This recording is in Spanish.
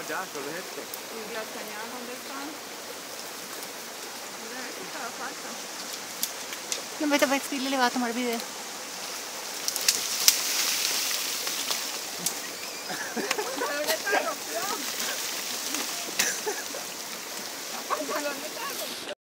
Ya, solo es esto. ¿Y las cañadas dónde están? Mira, esto estaba falta. No me te va a escribirle, le va a tomar video.